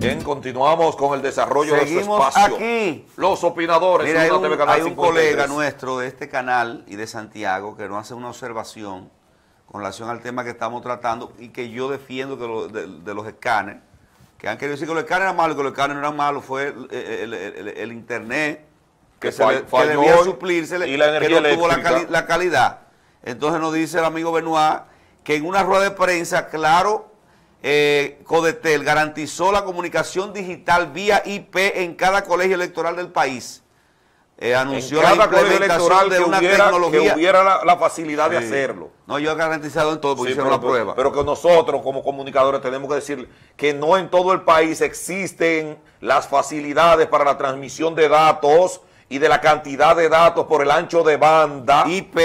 Bien, continuamos con el desarrollo de su espacio. Aquí. Los opinadores. Mira, hay un 53. colega nuestro de este canal y de Santiago que nos hace una observación con relación al tema que estamos tratando y que yo defiendo de los escáneres, que han querido decir que los escáneres eran malos, que los escáneres no eran malos, fue el internet que debía suplirse y la energía que no tuvo eléctrica. la calidad. Entonces nos dice el amigo Benoit que en una rueda de prensa, claro, Codetel garantizó la comunicación digital vía IP en cada colegio electoral del país. Anunció la implementación de una tecnología que hubiera la facilidad de hacerlo. No, yo he garantizado en todo porque hicieron la prueba. Pero que nosotros como comunicadores tenemos que decir que no en todo el país existen las facilidades para la transmisión de datos y de la cantidad de datos por el ancho de banda. IP.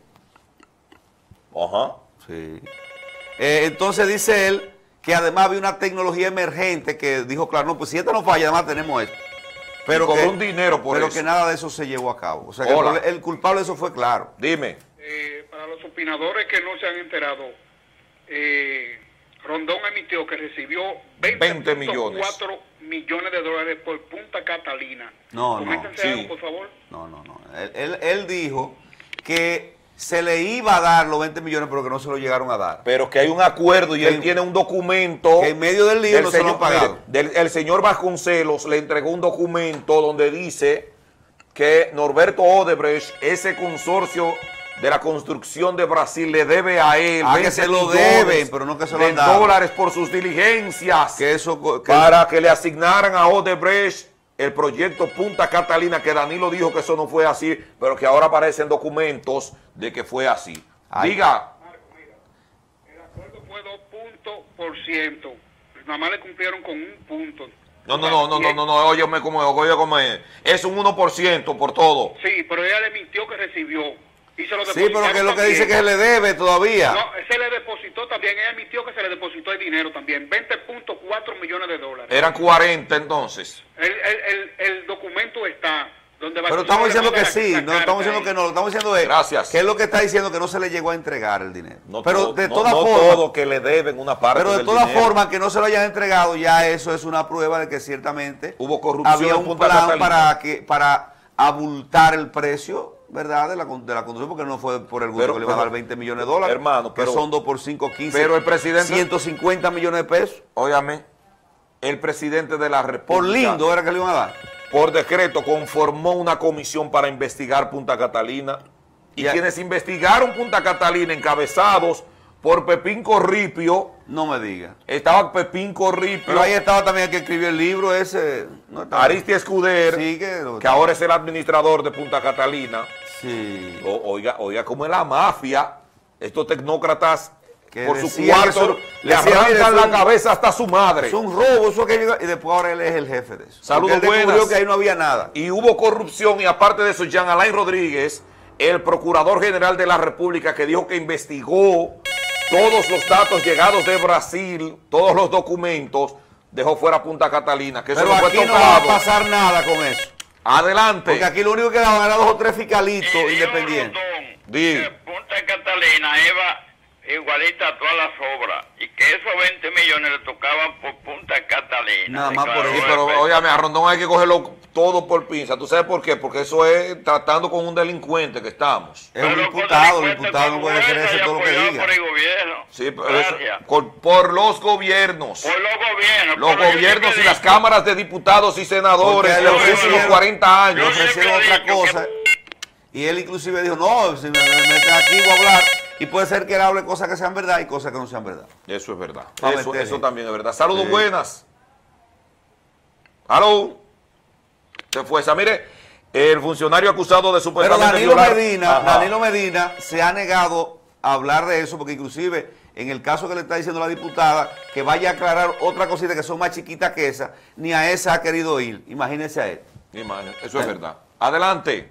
Ajá. Sí. Entonces dice él que además había una tecnología emergente que dijo, claro, no, pues si esta no falla, además tenemos esto. Pero cobró un dinero por eso. Pero que nada de eso se llevó a cabo. O sea, que el culpable de eso fue claro. Dime. Para los opinadores que no se han enterado, Rondón emitió que recibió 20 millones. 4 millones de dólares por Punta Catalina. No, Coméntense algo, por favor. No. Él dijo que se le iba a dar los 20 millones, pero que no se lo llegaron a dar. Pero que hay un acuerdo y él tiene un documento. Que en medio del lío no se lo han pagado. El señor Vasconcelos le entregó un documento donde dice que Norberto Odebrecht, ese consorcio de la construcción de Brasil, le debe a él 20 que se lo deben, pero no que se lo han dado. $20 por sus diligencias. Que para que le asignaran a Odebrecht el proyecto Punta Catalina, que Danilo dijo que eso no fue así, pero que ahora aparecen documentos de que fue así. Diga. Marco, mira, el acuerdo fue 2 puntos %. Nada más le cumplieron con 1 punto. No, óyeme cómo es. Es un 1% por todo. Sí, pero ella le mintió que recibió. Y se lo sí, pero que es lo que también. dice que se le debe todavía. No, se le depositó también. Ella admitió que se le depositó el dinero también. 20.4 millones de dólares. Eran 40 entonces. El documento está. Donde pero estamos diciendo que sí, no estamos diciendo que no, lo estamos diciendo es gracias. Que es lo que está diciendo que no se le llegó a entregar el dinero. No, pero de todas formas, todo que le deben una parte pero de del todas dinero. formas que no se lo hayan entregado, ya eso es una prueba de que ciertamente hubo corrupción. Había un plan para abultar el precio, ¿verdad? De la construcción, porque no fue por el gusto que le iba a dar 20 millones de dólares. Hermano, que son 2 por 5, 15. Pero el presidente 150 millones de pesos. Óyame, el presidente de la República. Por lindo era que le iban a dar. Por decreto conformó una comisión para investigar Punta Catalina. Y quienes investigaron Punta Catalina, encabezados por Pepín Corripio. No me diga. Estaba Pepín Corripio. Pero ahí estaba también el que escribió el libro ese. No Aristi Escuder, sí, que ahora es el administrador de Punta Catalina. Sí. Oiga cómo es la mafia. Estos tecnócratas, que por su cuarto, le arrancan la cabeza hasta su madre. Es un robo, eso que llega, y después ahora él es el jefe de eso. Saludos, buenas. Que ahí no había nada. Y hubo corrupción, y aparte de eso, Jean Alain Rodríguez, el Procurador General de la República, que dijo que investigó todos los datos llegados de Brasil, todos los documentos, dejó fuera Punta Catalina. Que pero eso no aquí fue no va a pasar nada con eso. Adelante. Porque aquí lo único que daban era 2 o 3 fiscalitos independientes. Punta Catalina iba igualita a todas las obras y que esos 20 millones le tocaban por Punta Catalina. Nada más por eso. Pero óyame, a Rondón hay que cogerlo todo por pinza. ¿Tú sabes por qué? Porque eso es tratando con un delincuente que estamos. Es un diputado, el diputado no puede hacer eso todo lo que diga. Por el gobierno. Sí, pero eso, por los gobiernos. Por los gobiernos. Los gobiernos y las cámaras de diputados y senadores de los últimos 40 años. Le ofrecieron otra cosa. Y él inclusive dijo, no, si me meten aquí voy a hablar. Y puede ser que él hable cosas que sean verdad y cosas que no sean verdad. Eso es verdad. Eso también es verdad. Saludos, buenas. Aló. Se fue esa. Mire, el funcionario acusado de supuestamente Pero violar. Danilo Medina se ha negado a hablar de eso, porque inclusive en el caso que le está diciendo la diputada, que vaya a aclarar otra cosita que son más chiquitas que esa, ni a esa ha querido ir. Imagínese a él. Eso es verdad. Adelante.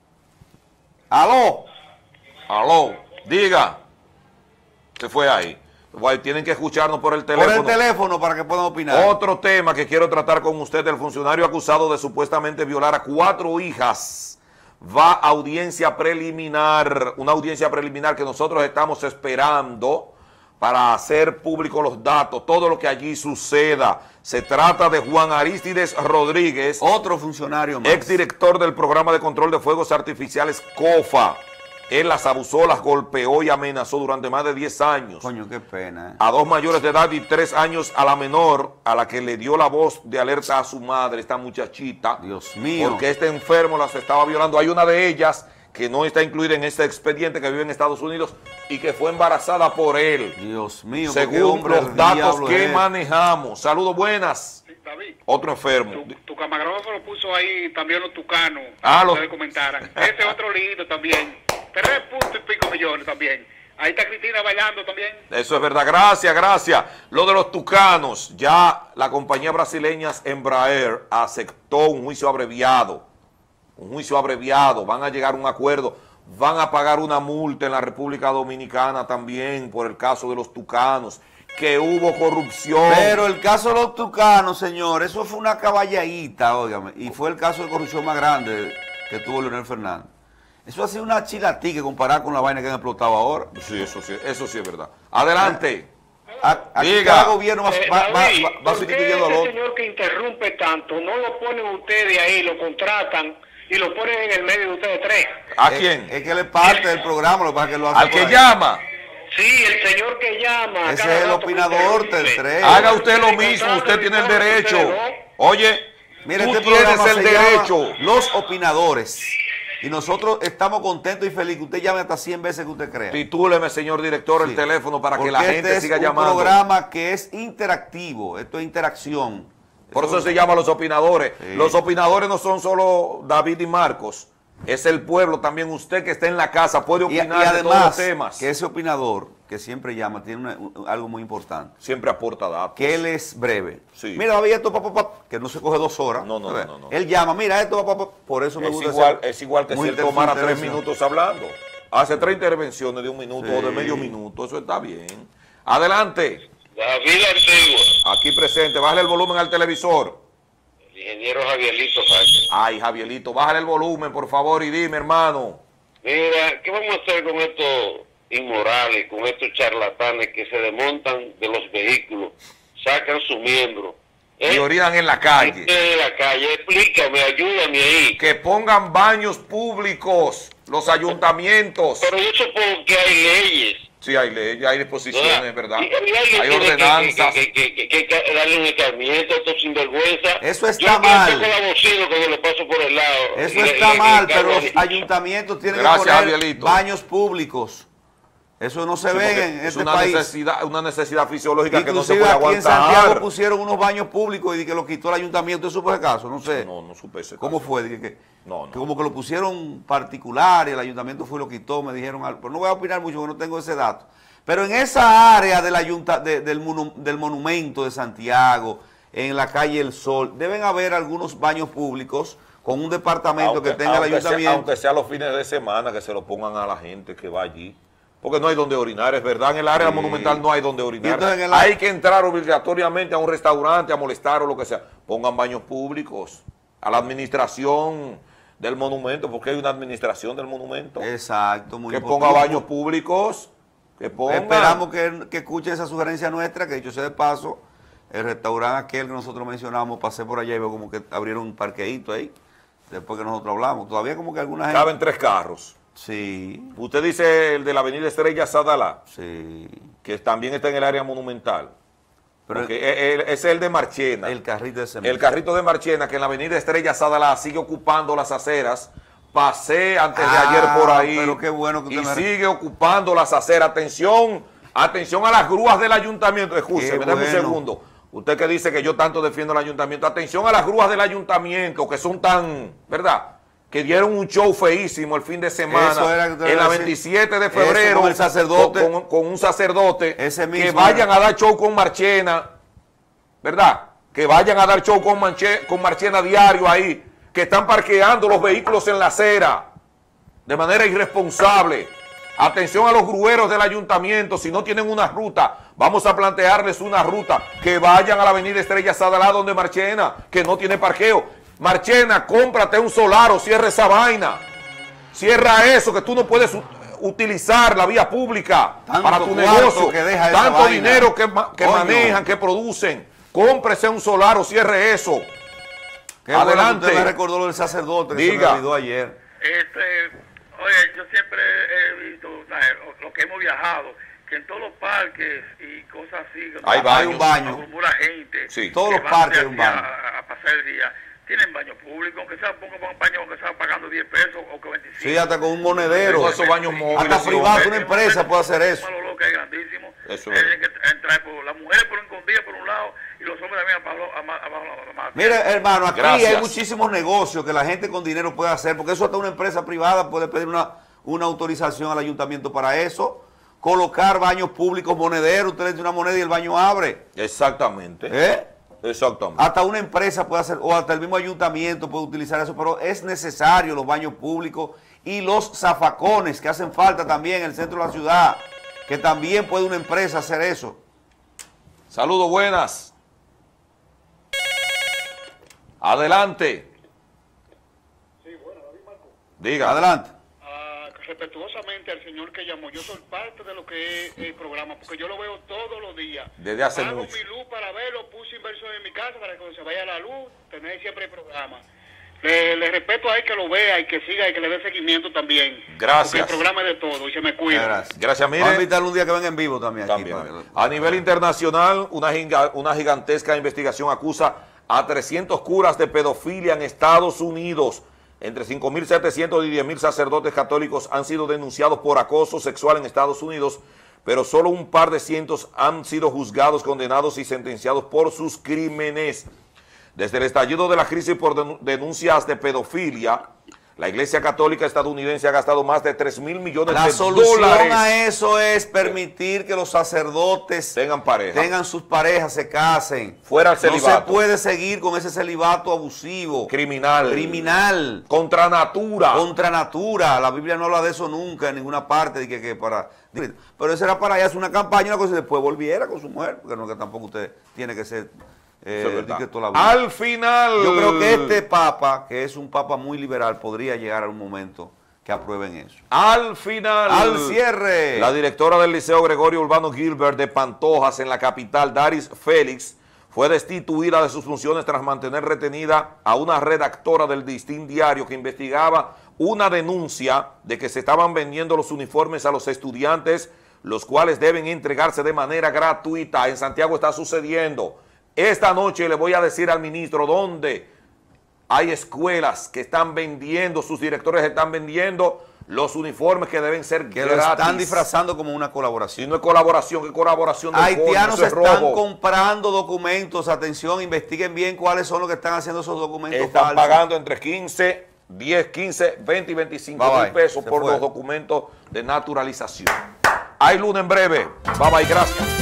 Aló. Diga. Se fue ahí. Tienen que escucharnos por el teléfono. Por el teléfono para que puedan opinar. Otro tema que quiero tratar con usted, el funcionario acusado de supuestamente violar a 4 hijas va a audiencia preliminar, una audiencia preliminar que nosotros estamos esperando para hacer público los datos, todo lo que allí suceda. Se trata de Juan Arístides Rodríguez, Otro funcionario más. exdirector del programa de control de fuegos artificiales COFA. Él las abusó, las golpeó y amenazó durante más de 10 años. Coño, qué pena. A 2 mayores de edad y 3 años a la menor, a la que le dio la voz de alerta a su madre, esta muchachita. Dios mío. Porque este enfermo las estaba violando. Hay una de ellas que no está incluida en este expediente, que vive en Estados Unidos y que fue embarazada por él. Dios mío, qué Según hombre los del datos diablo que es. manejamos. Saludos, buenas. Sí, David, Otro enfermo. tu camarógrafo lo puso ahí también los tucanos. Ah, Ustedes comentaran. Ese otro lindo también. 3.5 millones también. Ahí está Cristina bailando también. Eso es verdad. Gracias, gracias. Lo de los tucanos, ya la compañía brasileña Embraer aceptó un juicio abreviado. Un juicio abreviado. Van a llegar a un acuerdo. Van a pagar una multa en la República Dominicana también por el caso de los tucanos. Que hubo corrupción. Pero el caso de los tucanos, señor, eso fue una caballadita, óigame. Y fue el caso de corrupción más grande que tuvo Leonel Fernández. Eso ha sido una chilatica comparada con la vaina que han explotado ahora. Sí, eso sí es verdad. Adelante. Aquí Diga. cada gobierno va David, ¿por qué sustituyendo al ese otro. señor que interrumpe tanto no lo ponen ustedes ahí, lo contratan y lo ponen en el medio de ustedes tres? ¿A quién? Es que él es parte del programa, lo que pasa es que lo hace Al por que ahí. llama. Sí, el señor que llama. Ese cada es el rato que opinador interrumpe. del tren. Haga usted lo mismo, usted tiene el derecho. Oye, Mira, tú este tienes programa el se llama derecho. Los Opinadores. Y nosotros estamos contentos y felices que usted llame hasta 100 veces que usted crea. Titúleme, señor director, el Sí. teléfono para que Porque la gente este siga es un llamando. programa que es interactivo, esto es interacción. Por eso se llama Los Opinadores. Sí. Los opinadores no son solo David y Marcos. Es el pueblo también. Usted que está en la casa puede Y opinar de todos los además, temas. que ese opinador que siempre llama tiene algo muy importante. Siempre aporta datos. Que él es breve. Sí. Mira, David, esto, que no se coge 2 horas. No, no, ¿sabes? no. Él llama, mira, esto, por eso me Es gusta igual, ese- es igual que si muy él tomara 3 intervención. minutos hablando. Hace 3 intervenciones de 1 minuto Sí. o de medio minuto. Eso está bien. Adelante. David Antigua, Aquí presente. Bájale el volumen al televisor. el ingeniero Javierito Sánchez. Ay, Javierito, bájale el volumen, por favor, y dime, hermano. Mira, ¿qué vamos a hacer con estos inmorales, con estos charlatanes que se desmontan de los vehículos, sacan su miembro? Y orinan en la calle. En la calle, explícame, ayúdame ahí. Que pongan baños públicos, los ayuntamientos. Pero yo supongo que hay leyes. Sí, hay leyes, hay disposiciones, ¿verdad? ¿verdad? Y alguien Hay tiene ordenanzas. que darle un escarmiento a estos sinvergüenza. Eso está Yo mal. Yo con la bocina cuando le paso por el lado. Eso Y le- está le- mal, le pero cago los a- ayuntamientos tienen Gracias, que poner Javierito. baños públicos. Eso no se Sí, ve porque en es este una país. necesidad fisiológica que no se Inclusive puede aquí en Santiago aguantar. pusieron unos baños públicos y que lo quitó el ayuntamiento. ¿Eso fue el caso? No sé. No supe ese ¿Cómo caso. fue? Dije que, No. que como que lo pusieron particular y el ayuntamiento fue y lo quitó, me dijeron algo. Pero no voy a opinar mucho porque no tengo ese dato. Pero en esa área del del monumento de Santiago, en la calle El Sol, deben haber algunos baños públicos con un departamento que tenga el ayuntamiento. Aunque sea los fines de semana, que se lo pongan a la gente que va allí. Porque no hay donde orinar, es verdad. En el área Sí. monumental no hay donde orinar. entonces en el- Hay que entrar obligatoriamente a un restaurante a molestar o lo que sea. Pongan baños públicos a la administración del monumento, porque hay una administración del monumento. Exacto, muy Que ponga importante. baños públicos. Que ponga. Esperamos que escuche esa sugerencia nuestra, que dicho sea de paso, el restaurante aquel que nosotros mencionamos, pasé por allá y veo como que abrieron un parqueíto ahí, después que nosotros hablamos. Todavía como que alguna gente... Caben 3 carros. Sí, Usted dice el de la avenida Estrella Sadalá, sí. que también está en el área monumental. Pero Porque ese es el de Marchena. el carrito de cemento. El carrito de Marchena, que en la avenida Estrella Sadalá sigue ocupando las aceras. Pasé antes de ayer por ahí. pero qué bueno que y usted me- sigue ocupando las aceras. Atención a las grúas del ayuntamiento. Escúcheme, dame un bueno. segundo. Usted que dice que yo tanto defiendo el ayuntamiento. Atención a las grúas del ayuntamiento, que son tan, ¿verdad? Que dieron un show feísimo el fin de semana. Eso era que usted en iba la a decir. 27 de Eso febrero. con el sacerdote. Con un sacerdote. Ese que mismo vayan era. a dar show con Marchena. ¿Verdad? Que vayan a dar show con Marchena diario ahí, que están parqueando los vehículos en la acera de manera irresponsable. Atención a los grueros del ayuntamiento, si no tienen una ruta, vamos a plantearles una ruta, que vayan a la avenida Estrella Sadalá donde Marchena, que no tiene parqueo. Marchena, cómprate un solar o cierra esa vaina. Cierra eso, que tú no puedes utilizar la vía pública Tanto para tu cuarto negocio, que deja esa tanto vaina. dinero que Coño. manejan, que producen. Cómprese un solar o cierre eso. Qué bueno que Adelante. usted me recordó lo del sacerdote que se Diga. me olvidó ayer. Oye, yo siempre he visto, ¿sabes? Lo que hemos viajado, que en todos los parques y cosas así, Hay baños. un baño. acumula gente. Sí. Todos que los van parques de hay un aquí baño. A pasar el día. Tienen baño público, aunque sea pongan un baño, aunque sea pagando 10 pesos o que 25. Sí, hasta con un monedero. Todos esos baños móviles. Hasta sí, privado, hombre. una empresa puede hacer eso. Malo loco, es grandísimo. Eso es. Tienen que entrar por las mujeres por escondidas por un lado y los hombres también abajo la Mire, hermano, aquí Gracias. hay muchísimos negocios que la gente con dinero puede hacer, porque eso hasta una empresa privada puede pedir una autorización al ayuntamiento para eso. Colocar baños públicos, monederos, usted le da una moneda y el baño abre. Exactamente. ¿Eh? Exactamente. Hasta una empresa puede hacer, o hasta el mismo ayuntamiento puede utilizar eso, pero es necesario los baños públicos y los zafacones que hacen falta también en el centro de la ciudad, que también puede una empresa hacer eso. Saludos, buenas. Adelante. Sí, bueno, David Marco. Diga. Adelante. Respetuosamente al señor que llamó, yo soy parte de lo que es el programa, porque yo lo veo todos los días. Desde hace Pago mucho. mi luz para verlo, puse inversión en mi casa para que cuando se vaya la luz, tener siempre el programa. Le respeto a él que lo vea y que siga y que le dé seguimiento también. Gracias. Porque el programa es de todo y se me cuida. Gracias. Gracias, mire. Vamos a invitarle un día que venga en vivo también. También. Aquí, A nivel internacional, una gigantesca investigación acusa a 300 curas de pedofilia en Estados Unidos. Entre 5.700 y 10.000 sacerdotes católicos han sido denunciados por acoso sexual en Estados Unidos, pero solo un par de cientos han sido juzgados, condenados y sentenciados por sus crímenes. Desde el estallido de la crisis por denuncias de pedofilia, la Iglesia Católica estadounidense ha gastado más de 3.000 millones La de solución dólares. a eso es permitir que los sacerdotes Tengan pareja. tengan sus parejas, se casen. Fuera el No celibato. se puede seguir con ese celibato abusivo, Criminal. criminal, Contra natura. contra natura. La Biblia no habla de eso nunca en ninguna parte. De que para, pero eso era para ella hacer una campaña, una cosa, y después volviera con su mujer, porque no, que tampoco usted tiene que ser Eso es verdad. que toda la vida. Al final. Yo creo que este papa, que es un papa muy liberal, podría llegar a un momento que aprueben eso. Al final. Al cierre. La directora del Liceo Gregorio Urbano Gilbert de Pantojas en la capital, Daris Félix, fue destituida de sus funciones tras mantener retenida a una redactora del Distín Diario que investigaba una denuncia de que se estaban vendiendo los uniformes a los estudiantes, los cuales deben entregarse de manera gratuita. En Santiago está sucediendo. Esta noche le voy a decir al ministro dónde hay escuelas que están vendiendo, sus directores están vendiendo los uniformes que deben ser Que lo gratis. están disfrazando como una Si colaboración. no es colaboración, ¿qué colaboración del Haitianos coño? Eso es están robo. comprando documentos. Atención, investiguen bien cuáles son los que están haciendo esos documentos Están falsos. pagando entre 15, 10, 15, 20 y 25 Bye, mil bye. pesos Se por fue. los documentos de naturalización. Hay lunes en breve. Bye bye, gracias.